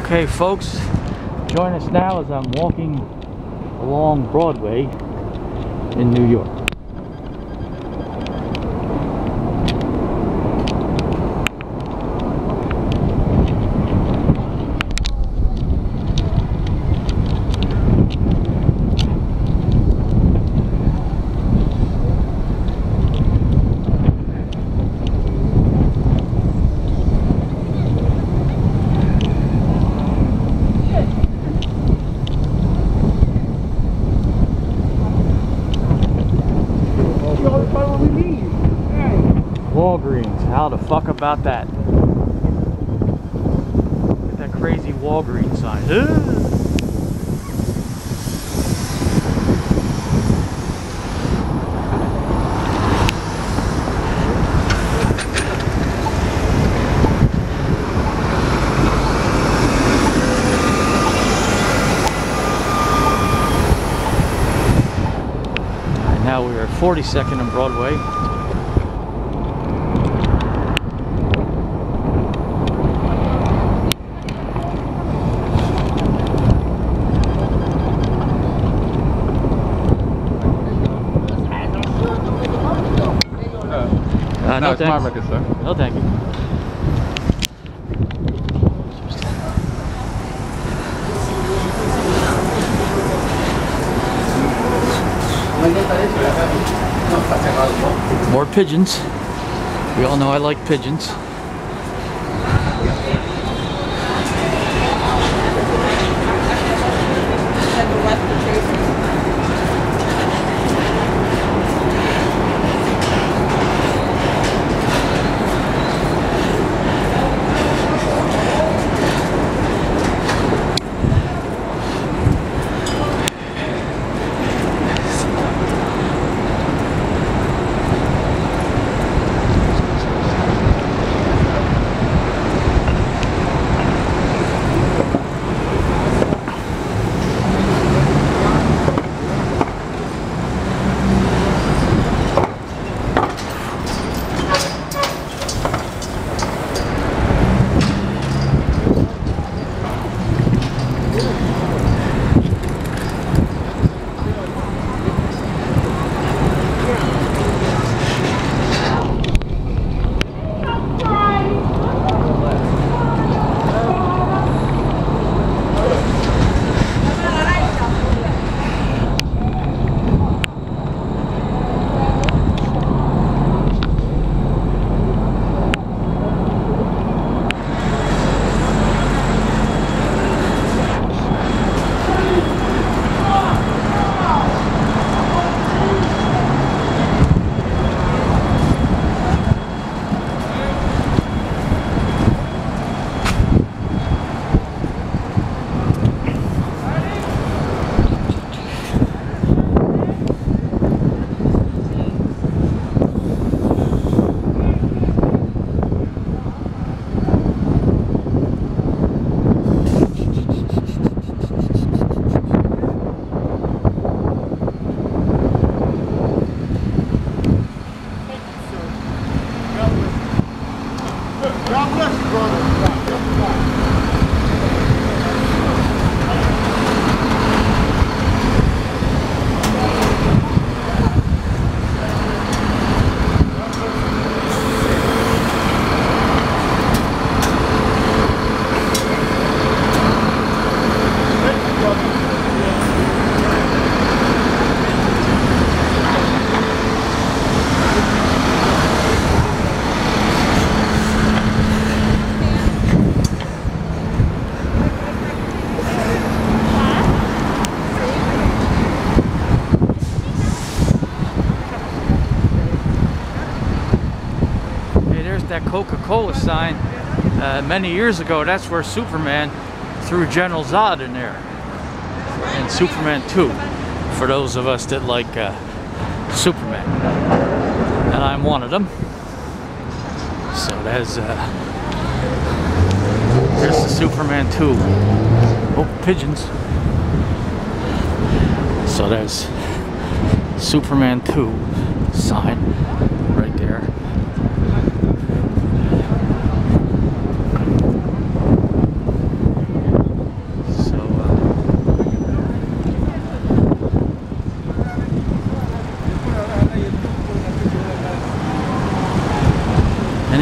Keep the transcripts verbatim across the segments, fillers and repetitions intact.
Okay folks, join us now as I'm walking along Broadway in New York. Walgreens, how the fuck about that? Look at that crazy Walgreens sign. Ugh. Now we are at forty-second and Broadway. Uh, no, no, it's my record, sir. No, thank you. More pigeons. We all know I like pigeons. God bless you, brother. That Coca-Cola sign uh, many years ago. That's where Superman threw General Zod in there in Superman two, for those of us that like uh, Superman, and I'm one of them. So there's uh, there's the Superman two. Oh, pigeons. So there's Superman two sign right there.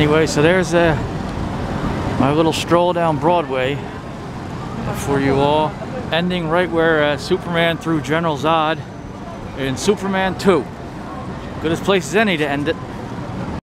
Anyway, so there's uh, my little stroll down Broadway for you all, ending right where uh, Superman threw General Zod in Superman two. Good as place as any to end it.